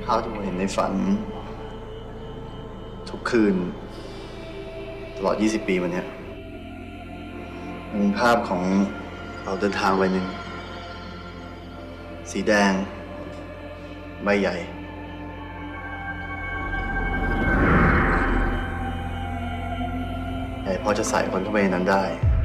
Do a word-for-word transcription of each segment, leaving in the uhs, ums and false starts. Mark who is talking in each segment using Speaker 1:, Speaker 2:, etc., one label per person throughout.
Speaker 1: ภาพที่ผมเห็นในฝันทุกคืนตลอดยี่สิบปีวันนี้เป็นภาพของเราเดินทางไปหนึ่งสีแดงใบใหญ่พอจะใส่คนเข้าไปในนั้นได้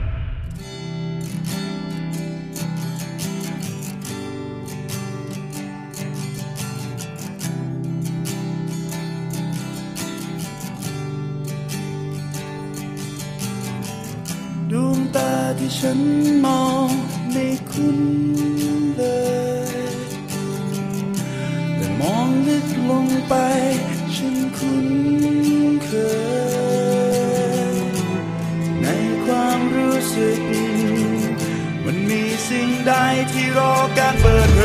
Speaker 2: ดวงตาที่ฉันมองไม่คุ้นเลยแต่มองลึกลงไปฉันคุ้นเคยในความรู้สึกมันมีสิ่งใดที่รอการเปิดเผ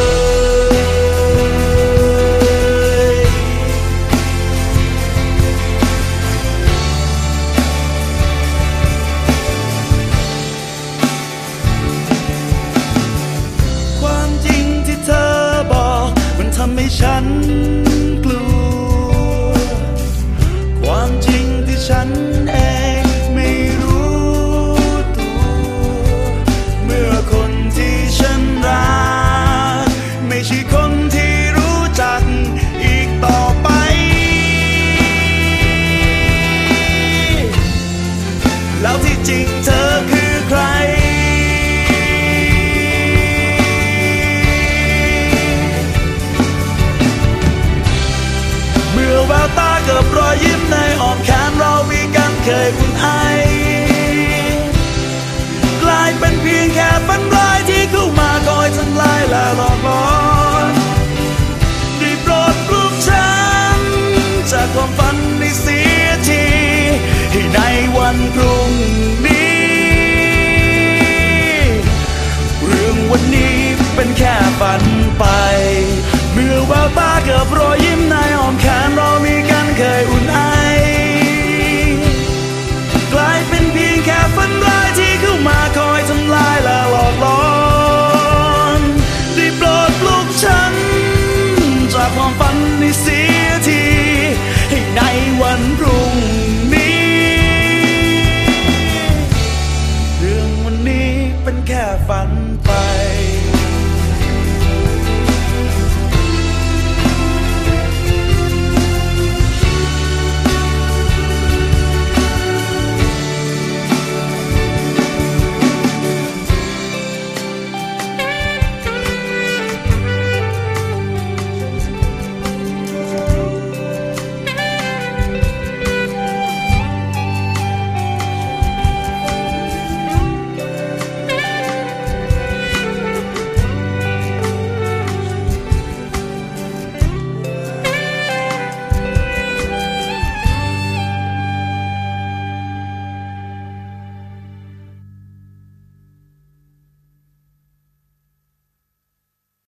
Speaker 2: ยความจริงที่เธอบอกมันทำให้ฉันกลัวความจริงที่ฉันเองไม่รู้ตัวเมื่อคนที่ฉันรักไม่ใช่คนที่รู้จักอีกต่อไปแล้วที่จริงเธอคือใครเมื่อแววตากับรอยยิ้มในอ้อมแขนเรามีกันเคยอุ่นไอกลายเป็นเพียงแค่ฝันร้ายที่เข้ามาคอยทำลายและหลอกหลอนได้โปรดปลุกฉันจากความฝันในเสียทีให้ในวันพรุ่งนี้เรื่องวันนี้เป็นแค่ฝันไปเมื่อแววตากับรอยยิ้มใน